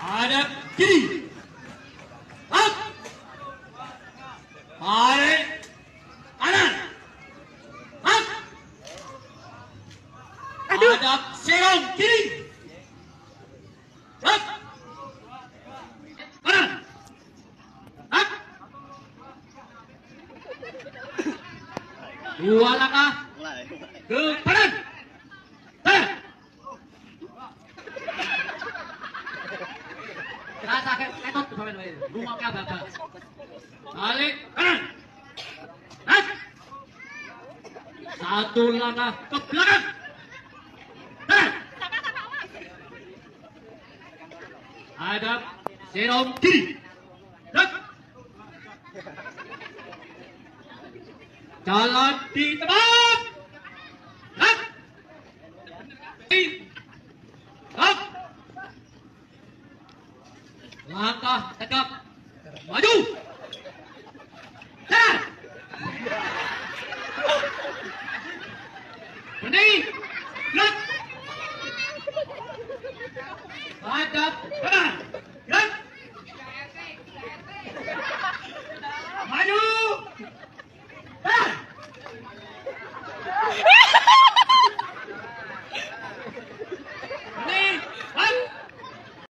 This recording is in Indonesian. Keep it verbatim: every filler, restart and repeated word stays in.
Hadap kiri. Up. Tarik. Kanan. Up. Hadap serong kiri. Up. Kanan. Up. Dua langkah ke kanan. Tarik. Rasa ketot tuh pemain pemain. Rumah kah bapak. Balik kanan. Naik. Satu langkah ke belakang. Tarik. Hadap serong kiri. Naik. Jalan di tempat. Naik. Stop. Langkah tegap. Maju. Jalan. Berdiri. Gerak. Hadap kanan. Gerak. Maju. Jalan.